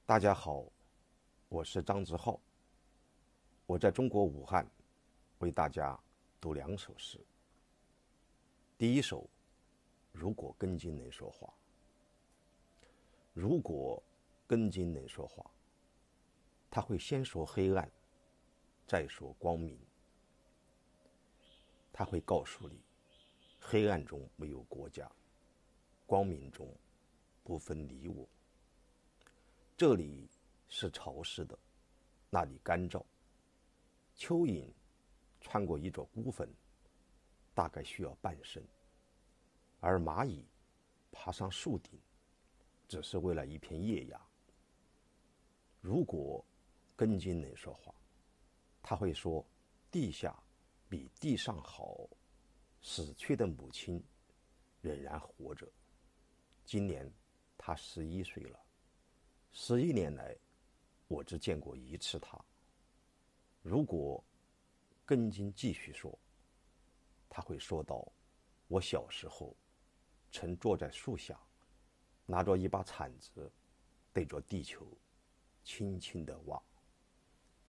大家好，我是张之浩，我在中国武汉为大家读2首诗。第一首，如果根茎能说话。如果根茎能说话，它会先说黑暗，再说光明。它会告诉你，黑暗中没有国家，光明中不分你我。这里是潮湿的，那里干燥。蚯蚓穿过一座孤坟，大概需要半生，而蚂蚁爬上树顶，只是为了一片叶芽。如果根茎能说话，它会说地下比地上好，死去的母亲仍然活着。今年她11岁了，11年来我只见过1次她。如果根茎继续说，他会说到我小时候曾坐在树下，拿着一把铲子对着地球轻轻地挖。